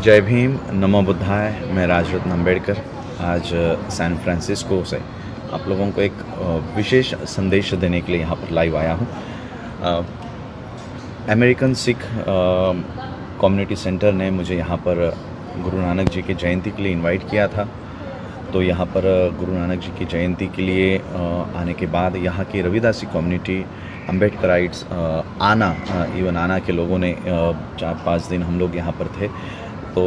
जय भीम, नमो बुद्धाय। मैं राजरत्न अम्बेडकर आज सैन फ्रांसिस्को से आप लोगों को एक विशेष संदेश देने के लिए यहाँ पर लाइव आया हूँ। अमेरिकन सिख कम्युनिटी सेंटर ने मुझे यहाँ पर गुरु नानक जी की जयंती के लिए इनवाइट किया था। तो यहाँ पर गुरु नानक जी की जयंती के लिए आने के बाद यहाँ की रविदासी कम्युनिटी, अम्बेडकराइट्स, आना के लोगों ने 4-5 दिन हम लोग यहाँ पर थे। तो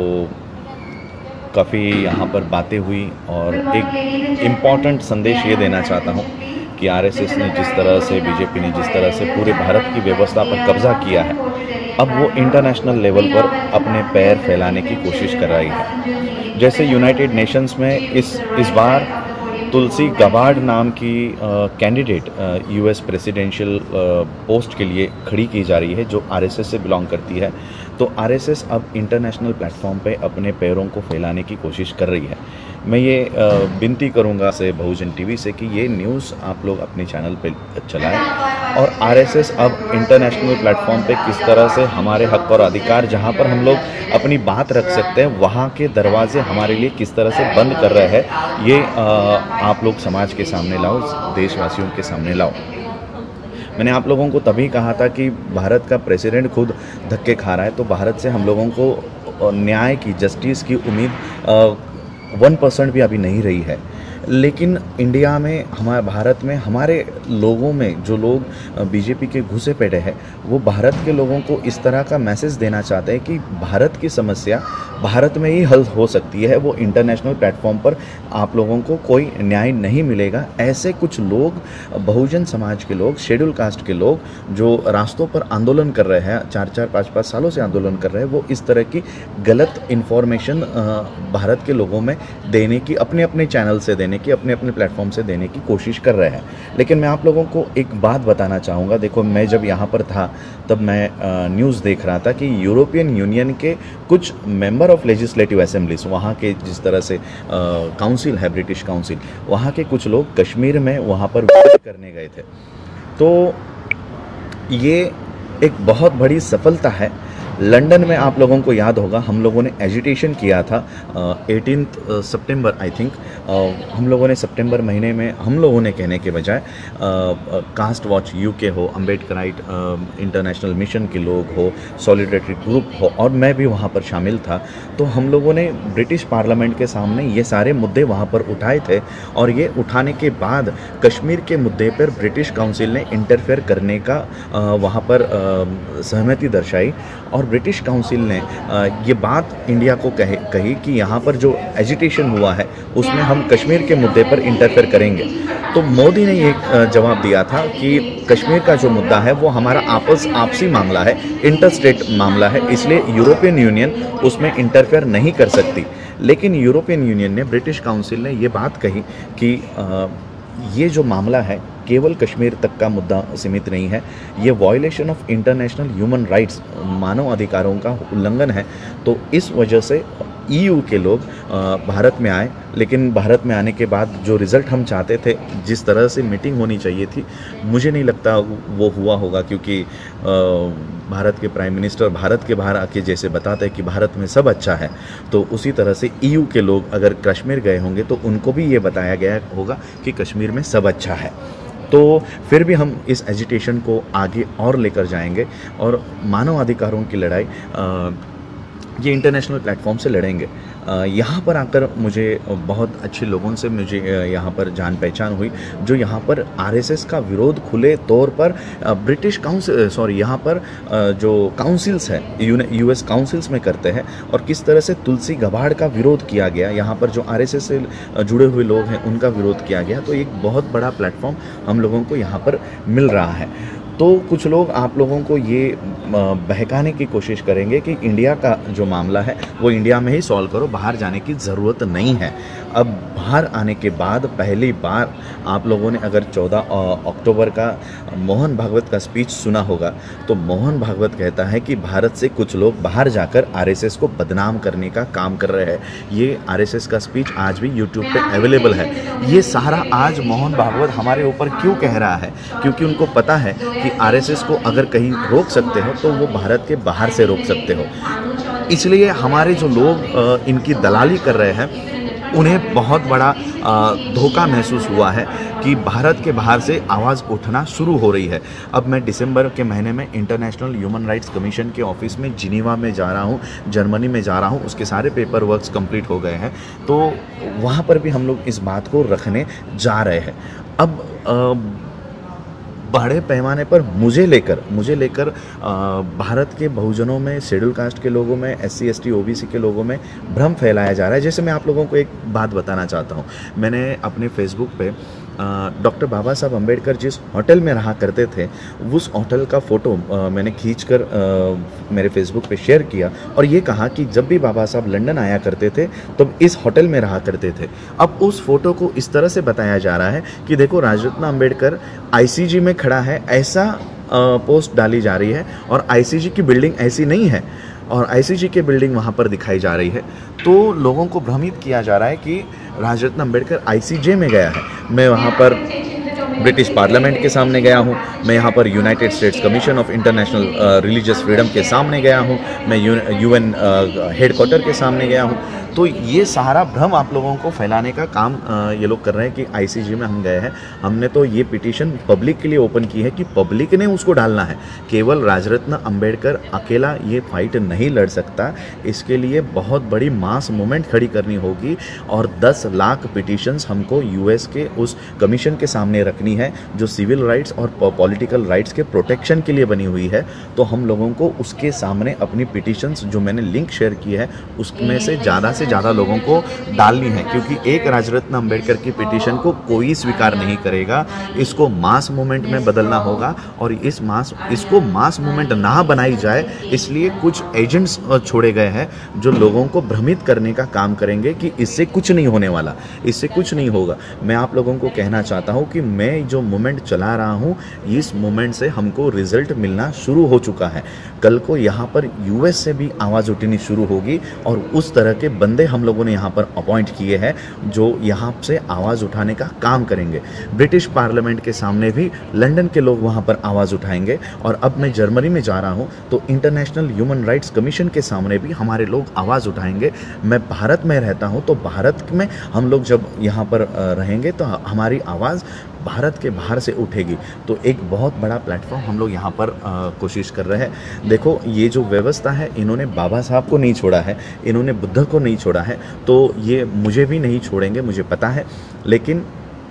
काफ़ी यहाँ पर बातें हुई और एक इम्पॉर्टेंट संदेश ये देना चाहता हूँ कि आरएसएस ने जिस तरह से, बीजेपी ने जिस तरह से पूरे भारत की व्यवस्था पर कब्जा किया है, अब वो इंटरनेशनल लेवल पर अपने पैर फैलाने की कोशिश कर रही है। जैसे यूनाइटेड नेशंस में इस बार तुलसी गबार्ड नाम की कैंडिडेट यूएस प्रेसिडेंशियल पोस्ट के लिए खड़ी की जा रही है, जो आरएसएस से बिलोंग करती है। तो आरएसएस अब इंटरनेशनल प्लेटफॉर्म पे अपने पैरों को फैलाने की कोशिश कर रही है। मैं ये विनती करूँगा से बहुजन टीवी से कि ये न्यूज़ आप लोग अपने चैनल पे चलाएं और आरएसएस अब इंटरनेशनल प्लेटफॉर्म पे किस तरह से हमारे हक और अधिकार, जहाँ पर हम लोग अपनी बात रख सकते हैं, वहाँ के दरवाजे हमारे लिए किस तरह से बंद कर रहे हैं, ये आप लोग समाज के सामने लाओ, देशवासियों के सामने लाओ। मैंने आप लोगों को तभी कहा था कि भारत का प्रेसिडेंट खुद धक्के खा रहा है, तो भारत से हम लोगों को न्याय की, जस्टिस की उम्मीद 1% भी अभी नहीं रही है। लेकिन इंडिया में, हमारे भारत में, हमारे लोगों में जो लोग बीजेपी के घुसे पड़े हैं, वो भारत के लोगों को इस तरह का मैसेज देना चाहते हैं कि भारत की समस्या भारत में ही हल हो सकती है, वो इंटरनेशनल प्लेटफॉर्म पर आप लोगों को कोई न्याय नहीं मिलेगा। ऐसे कुछ लोग, बहुजन समाज के लोग, शेड्यूल कास्ट के लोग जो रास्तों पर आंदोलन कर रहे हैं, 4-4, 5-5 सालों से आंदोलन कर रहे हैं, वो इस तरह की गलत इन्फॉर्मेशन भारत के लोगों में देने की, अपने अपने चैनल से देने की, अपने अपने प्लेटफॉर्म से देने की कोशिश कर रहे हैं। लेकिन मैं आप लोगों को एक बात बताना चाहूँगा। देखो, मैं जब यहाँ पर था तब मैं न्यूज़ देख रहा था कि यूरोपियन यूनियन के कुछ मेंबर ऑफ लेजिस्लेटिव असेंबलीज, वहाँ के जिस तरह से काउंसिल है, ब्रिटिश काउंसिल, वहाँ के कुछ लोग कश्मीर में वहाँ पर विजिट करने गए थे। तो ये एक बहुत बड़ी सफलता है। लंदन में आप लोगों को याद होगा, हम लोगों ने एजिटेशन किया था 18 सितंबर आई थिंक। हम लोगों ने सितंबर महीने में, हम लोगों ने कहने के बजाय कास्ट वॉच यूके हो, अम्बेडकराइट इंटरनेशनल मिशन के लोग हो, सॉलिडेरिटी ग्रुप हो, और मैं भी वहाँ पर शामिल था। तो हम लोगों ने ब्रिटिश पार्लियामेंट के सामने ये सारे मुद्दे वहाँ पर उठाए थे, और ये उठाने के बाद कश्मीर के मुद्दे पर ब्रिटिश काउंसिल ने इंटरफेयर करने का वहाँ पर सहमति दर्शाई, और ब्रिटिश काउंसिल ने ये बात इंडिया को कही कि यहाँ पर जो एजिटेशन हुआ है उसमें हम कश्मीर के मुद्दे पर इंटरफेयर करेंगे। तो मोदी ने ये जवाब दिया था कि कश्मीर का जो मुद्दा है वो हमारा आपसी मामला है, इंटर स्टेट मामला है, इसलिए यूरोपियन यूनियन उसमें इंटरफेयर नहीं कर सकती। लेकिन यूरोपियन यूनियन ने, ब्रिटिश काउंसिल ने ये बात कही कि ये जो मामला है केवल कश्मीर तक का मुद्दा सीमित नहीं है, ये violation of international human rights, मानव अधिकारों का उल्लंघन है। तो इस वजह से ईयू के लोग भारत में आए, लेकिन भारत में आने के बाद जो रिज़ल्ट हम चाहते थे, जिस तरह से मीटिंग होनी चाहिए थी, मुझे नहीं लगता वो हुआ होगा, क्योंकि भारत के प्राइम मिनिस्टर भारत के बाहर आके जैसे बताते हैं कि भारत में सब अच्छा है, तो उसी तरह से ईयू के लोग अगर कश्मीर गए होंगे तो उनको भी ये बताया गया होगा कि कश्मीर में सब अच्छा है। तो फिर भी हम इस एजिटेशन को आगे और लेकर जाएंगे, और मानव अधिकारों की लड़ाई ये इंटरनेशनल प्लेटफॉर्म से लड़ेंगे। यहाँ पर आकर मुझे बहुत अच्छे लोगों से मुझे यहाँ पर जान पहचान हुई, जो यहाँ पर आरएसएस का विरोध खुले तौर पर ब्रिटिश काउंसिल, यहाँ पर जो काउंसिल्स हैं, यूएस काउंसिल्स में करते हैं, और किस तरह से तुलसी गबार्ड का विरोध किया गया, यहाँ पर जो आरएसएस से जुड़े हुए लोग हैं उनका विरोध किया गया। तो एक बहुत बड़ा प्लेटफॉर्म हम लोगों को यहाँ पर मिल रहा है। तो कुछ लोग आप लोगों को ये बहकाने की कोशिश करेंगे कि इंडिया का जो मामला है वो इंडिया में ही सॉल्व करो, बाहर जाने की ज़रूरत नहीं है। अब बाहर आने के बाद पहली बार आप लोगों ने अगर 14 अक्टूबर का मोहन भागवत का स्पीच सुना होगा, तो मोहन भागवत कहता है कि भारत से कुछ लोग बाहर जाकर आरएसएस को बदनाम करने का काम कर रहे हैं। ये आरएसएस का स्पीच आज भी यूट्यूब पे अवेलेबल है। ये सारा आज मोहन भागवत हमारे ऊपर क्यों कह रहा है? क्योंकि उनको पता है कि कि आरएसएस को अगर कहीं रोक सकते हो तो वो भारत के बाहर से रोक सकते हो। इसलिए हमारे जो लोग इनकी दलाली कर रहे हैं उन्हें बहुत बड़ा धोखा महसूस हुआ है कि भारत के बाहर से आवाज़ उठना शुरू हो रही है। अब मैं दिसंबर के महीने में इंटरनेशनल ह्यूमन राइट्स कमीशन के ऑफिस में जिनीवा में जा रहा हूँ, जर्मनी में जा रहा हूँ, उसके सारे पेपर वर्क्स कंप्लीट हो गए हैं, तो वहाँ पर भी हम लोग इस बात को रखने जा रहे हैं। अब बड़े पैमाने पर मुझे लेकर भारत के बहुजनों में, शेड्यूल कास्ट के लोगों में, SC ST OBC के लोगों में भ्रम फैलाया जा रहा है। जैसे मैं आप लोगों को एक बात बताना चाहता हूँ, मैंने अपने फेसबुक पे डॉक्टर बाबा साहब अम्बेडकर जिस होटल में रहा करते थे उस होटल का फ़ोटो मैंने खींचकर मेरे फेसबुक पे शेयर किया और ये कहा कि जब भी बाबा साहब लंदन आया करते थे तब इस होटल में रहा करते थे। अब उस फोटो को इस तरह से बताया जा रहा है कि देखो राजरत्न अम्बेडकर ICG में खड़ा है, ऐसा पोस्ट डाली जा रही है और ICG की बिल्डिंग ऐसी नहीं है और ICG की बिल्डिंग वहाँ पर दिखाई जा रही है। तो लोगों को भ्रमित किया जा रहा है कि राजरत्न अम्बेडकर ICJ में गया है। मैं वहाँ पर ब्रिटिश पार्लियामेंट के सामने गया हूँ, मैं यहाँ पर United States commission of international religious freedom के सामने गया हूँ, मैं UN हेडक्वार्टर के सामने गया हूँ। तो ये सारा भ्रम आप लोगों को फैलाने का काम ये लोग कर रहे हैं कि ICJ में हम गए हैं। हमने तो ये पिटीशन पब्लिक के लिए ओपन की है कि पब्लिक ने उसको डालना है। केवल राजरत्न अम्बेडकर अकेला ये फाइट नहीं लड़ सकता, इसके लिए बहुत बड़ी मास मूवमेंट खड़ी करनी होगी और 10 लाख पिटीशंस हमको US के उस कमीशन के सामने रखनी है जो सिविल राइट्स और पॉलिटिकल राइट्स के प्रोटेक्शन के लिए बनी हुई है। तो हम लोगों को उसके सामने अपनी पिटीशंस जो मैंने लिंक शेयर की है उसमें से ज़्यादा लोगों को डालनी है, क्योंकि एक राजरत्न अम्बेडकर की पिटीशन को कोई स्वीकार नहीं करेगा। इसको मास मूवमेंट में बदलना होगा और इसको मास मूवमेंट ना बनाई जाए, इसलिए कुछ एजेंट्स छोड़े गए हैं जो लोगों को भ्रमित करने का काम करेंगे कि इससे कुछ नहीं होने वाला, इससे कुछ नहीं होगा। मैं आप लोगों को कहना चाहता हूं कि मैं जो मूवमेंट चला रहा हूं, इस मूवमेंट से हमको रिजल्ट मिलना शुरू हो चुका है। कल को यहाँ पर US से भी आवाज़ उठनी शुरू होगी और उस तरह के बंदे हम लोगों ने यहाँ पर अपॉइंट किए हैं जो यहाँ से आवाज़ उठाने का काम करेंगे। ब्रिटिश पार्लियामेंट के सामने भी लंदन के लोग वहाँ पर आवाज़ उठाएंगे और अब मैं जर्मनी में जा रहा हूँ तो इंटरनेशनल ह्यूमन राइट्स कमीशन के सामने भी हमारे लोग आवाज़ उठाएंगे। मैं भारत में रहता हूँ तो भारत में हम लोग जब यहाँ पर रहेंगे तो हमारी आवाज़ भारत के बाहर से उठेगी। तो एक बहुत बड़ा प्लेटफॉर्म हम लोग यहाँ पर कोशिश कर रहे हैं। देखो ये जो व्यवस्था है, इन्होंने बाबा साहब को नहीं छोड़ा है, इन्होंने बुद्ध को नहीं छोड़ा है, तो ये मुझे भी नहीं छोड़ेंगे, मुझे पता है। लेकिन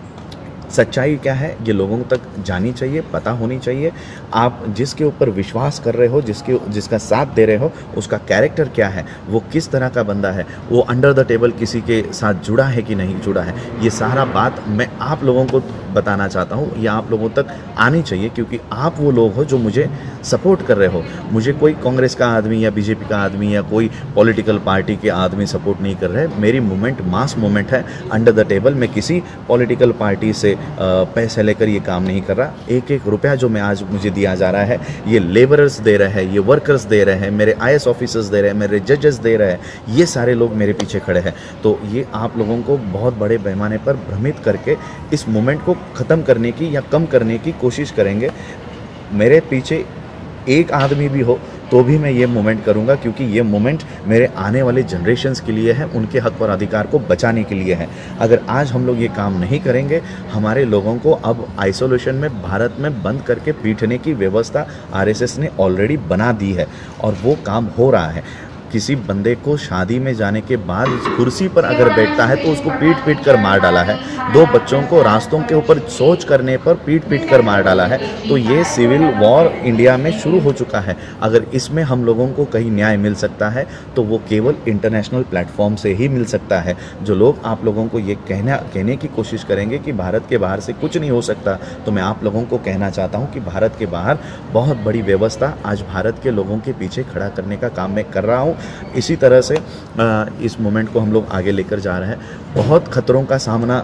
सच्चाई क्या है ये लोगों तक जानी चाहिए, पता होनी चाहिए। आप जिसके ऊपर विश्वास कर रहे हो, जिसका साथ दे रहे हो, उसका कैरेक्टर क्या है, वो किस तरह का बंदा है, वो अंडर द टेबल किसी के साथ जुड़ा है कि नहीं जुड़ा है, ये सारा बात मैं आप लोगों को बताना चाहता हूँ। ये आप लोगों तक आनी चाहिए क्योंकि आप वो लोग हो जो मुझे सपोर्ट कर रहे हो। मुझे कोई कांग्रेस का आदमी या BJP का आदमी या कोई पॉलिटिकल पार्टी के आदमी सपोर्ट नहीं कर रहे। मेरी मूवमेंट मास मूवमेंट है, अंडर द टेबल। मैं किसी पॉलिटिकल पार्टी से पैसे लेकर ये काम नहीं कर रहा। एक एक रुपया जो मैं आज मुझे दिया जा रहा है, ये लेबरर्स दे रहे हैं, ये वर्कर्स दे रहे हैं, मेरे IAS ऑफिसर्स दे रहे हैं, मेरे जजेस दे रहे हैं, ये सारे लोग मेरे पीछे खड़े हैं। तो ये आप लोगों को बहुत बड़े पैमाने पर भ्रमित करके इस मूवमेंट को ख़त्म करने की या कम करने की कोशिश करेंगे। मेरे पीछे एक आदमी भी हो तो भी मैं ये मूवमेंट करूँगा क्योंकि ये मूवमेंट मेरे आने वाले जनरेशन्स के लिए है, उनके हक और अधिकार को बचाने के लिए है। अगर आज हम लोग ये काम नहीं करेंगे, हमारे लोगों को अब आइसोलेशन में भारत में बंद करके पीटने की व्यवस्था RSS ने ऑलरेडी बना दी है और वो काम हो रहा है। किसी बंदे को शादी में जाने के बाद कुर्सी पर अगर बैठता है तो उसको पीट पीट कर मार डाला है। 2 बच्चों को रास्तों के ऊपर सोच करने पर पीट पीट कर मार डाला है। तो ये सिविल वॉर इंडिया में शुरू हो चुका है। अगर इसमें हम लोगों को कहीं न्याय मिल सकता है तो वो केवल इंटरनेशनल प्लेटफॉर्म से ही मिल सकता है। जो लोग आप लोगों को ये कहने की कोशिश करेंगे कि भारत के बाहर से कुछ नहीं हो सकता, तो मैं आप लोगों को कहना चाहता हूँ कि भारत के बाहर बहुत बड़ी व्यवस्था आज भारत के लोगों के पीछे खड़ा करने का काम मैं कर रहा हूँ। इसी तरह से इस मूवमेंट को हम लोग आगे लेकर जा रहे हैं। बहुत खतरों का सामना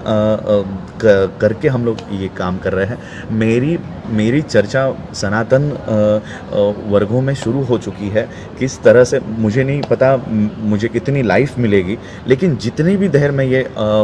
करके हम लोग ये काम कर रहे हैं। मेरी चर्चा सनातन वर्गों में शुरू हो चुकी है। किस तरह से मुझे नहीं पता मुझे कितनी लाइफ मिलेगी, लेकिन जितनी भी देर मैं ये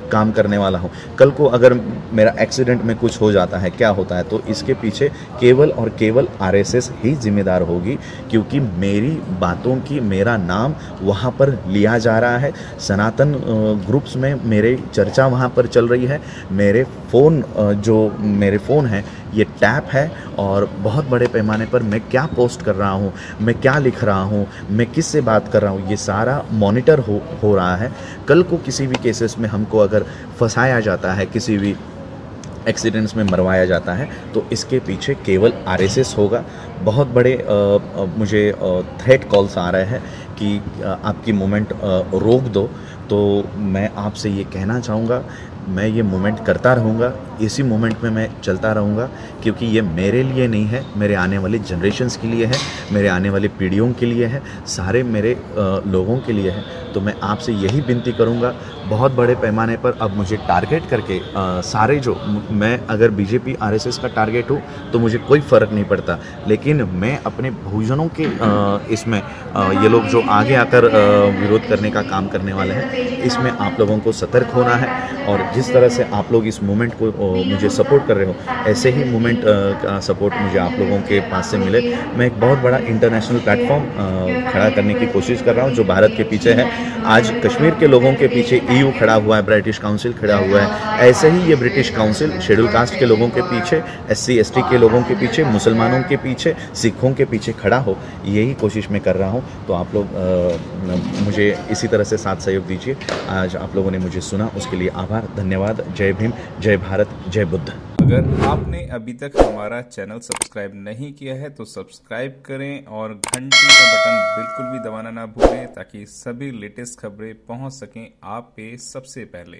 काम करने वाला हूँ। कल को अगर मेरा एक्सीडेंट में कुछ हो जाता है, क्या होता है, तो इसके पीछे केवल और केवल आरएसएस ही जिम्मेदार होगी, क्योंकि मेरी बातों की मेरा नाम वहाँ पर लिया जा रहा है। सनातन ग्रुप्स में मेरे चर्चा वहाँ पर चल रही है। मेरे फ़ोन हैं ये टैप है, और बहुत बड़े पैमाने पर मैं क्या पोस्ट कर रहा हूँ, मैं क्या लिख रहा हूँ, मैं किस से बात कर रहा हूँ, ये सारा मॉनिटर हो रहा है। कल को किसी भी केसेस में हमको अगर फंसाया जाता है, किसी भी एक्सीडेंट्स में मरवाया जाता है, तो इसके पीछे केवल आरएसएस होगा। बहुत बड़े मुझे थ्रेट कॉल्स आ रहे हैं कि आपकी मूवमेंट रोक दो। तो मैं आपसे ये कहना चाहूँगा, मैं ये मूवमेंट करता रहूँगा, इसी मूवमेंट में मैं चलता रहूँगा, क्योंकि ये मेरे लिए नहीं है, मेरे आने वाली जनरेशन्स के लिए है, मेरे आने वाली पीढ़ियों के लिए है, सारे मेरे लोगों के लिए है। तो मैं आपसे यही विनती करूँगा, बहुत बड़े पैमाने पर अब मुझे टारगेट करके सारे जो मैं अगर बीजेपी आरएसएस का टारगेट हूँ तो मुझे कोई फ़र्क नहीं पड़ता, लेकिन मैं अपने बहुजनों के इसमें ये लोग जो आगे आकर विरोध करने का काम करने वाले हैं, इसमें आप लोगों को सतर्क होना है। और जिस तरह से आप लोग इस मूवमेंट को मुझे सपोर्ट कर रहे हो, ऐसे ही मूवमेंट का सपोर्ट मुझे आप लोगों के पास से मिले। मैं एक बहुत बड़ा इंटरनेशनल प्लेटफॉर्म खड़ा करने की कोशिश कर रहा हूँ, जो भारत के पीछे है। आज कश्मीर के लोगों के पीछे EU खड़ा हुआ है, ब्रिटिश काउंसिल खड़ा हुआ है, ऐसे ही ये ब्रिटिश काउंसिल शेड्यूल कास्ट के लोगों के पीछे, SC ST के लोगों के पीछे, मुसलमानों के पीछे, सिखों के पीछे खड़ा हो, यही कोशिश मैं कर रहा हूँ। तो आप लोग मुझे इसी तरह से साथ सहयोग दीजिए। आज आप लोगों ने मुझे सुना, उसके लिए आभार, धन्यवाद। जय भीम, जय भारत, जय बुद्ध। अगर आपने अभी तक हमारा चैनल सब्सक्राइब नहीं किया है तो सब्सक्राइब करें और घंटी का बटन बिल्कुल भी दबाना ना भूलें, ताकि सभी लेटेस्ट खबरें पहुंच सकें आप पे सबसे पहले।